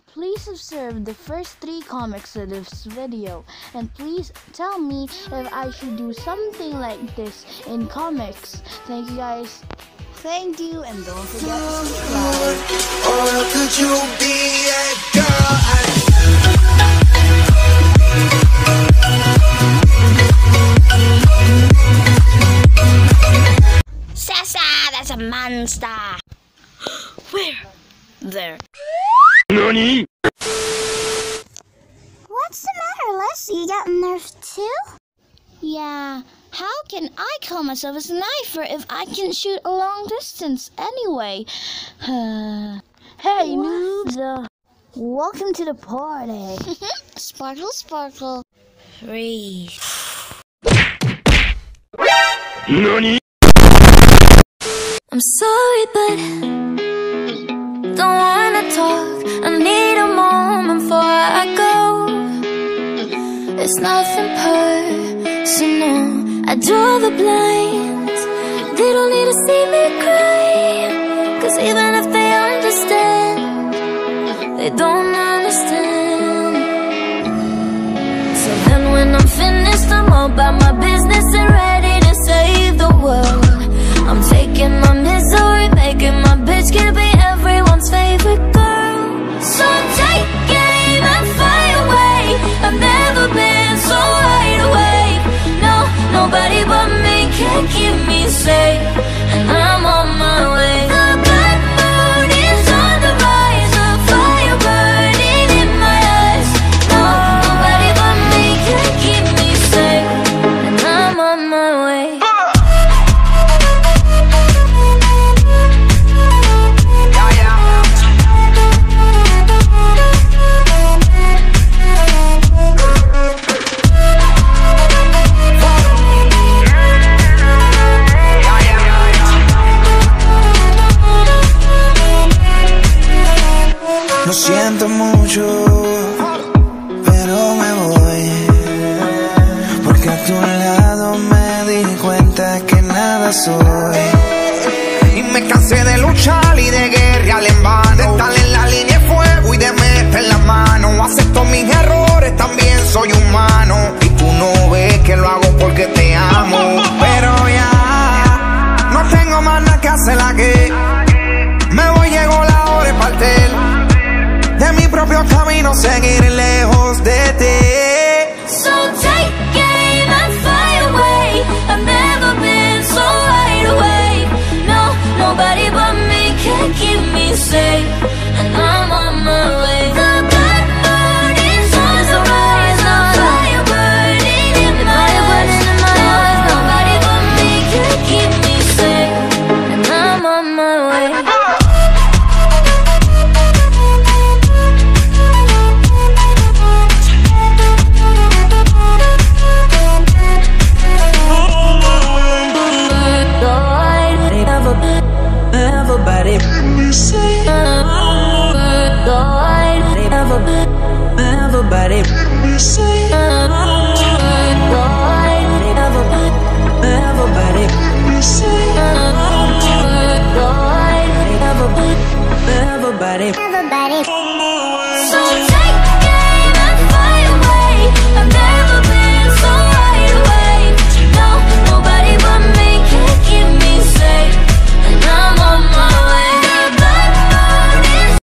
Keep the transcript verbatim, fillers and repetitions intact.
Please observe the first three comics of this video, and please tell me if I should do something like this in comics. Thank you guys. Thank you, and don't forget to subscribe. Or could you be a girl? Sasa, that's a monster. Where? There. Nani? What's the matter, Les? You got nerfed too? Yeah. How can I call myself a sniper if I can shoot a long distance anyway? Hey, noobs! Uh, welcome to the party. Sparkle, sparkle. Freeze. Nani? I'm sorry, but don't wanna talk. I need a moment before I go. It's nothing personal. I draw the blinds. They don't need to see me cry, 'cause even if they understand, they don't understand. So then when I'm finished, I'm all about my business and ready to save the world. I'm taking my misery, making my bitch can be everyone's favorite girl. So take aim and fly away. I've never been so wide awake. No, nobody but me can keep me safe, and I'm on my way. The bad mood is on the rise, a fire burning in my eyes. No, nobody but me can keep me safe, and I'm on my way. Lo siento mucho, pero me voy, porque a tu lado me di cuenta que nada soy. Y me cansé de luchar y de guerrear en vano, de estar en la línea de fuego y de meter la mano. Acepto mis errores, también soy humano, y tú no ves que lo hago porque te amo. Pero ya no tengo más nada que hacer aquí. Me voy, llegó la hora de partir de mi propio camino, seguir lejos de ti. So take aim and fly away. I've never been so wide awake. No, nobody but me can keep me safe, and I'm on my way. The bad mood is on the rise, a fire burning in my eyes. No, nobody but me can keep me safe, and I'm on my way. Everybody, everybody, everybody, everybody.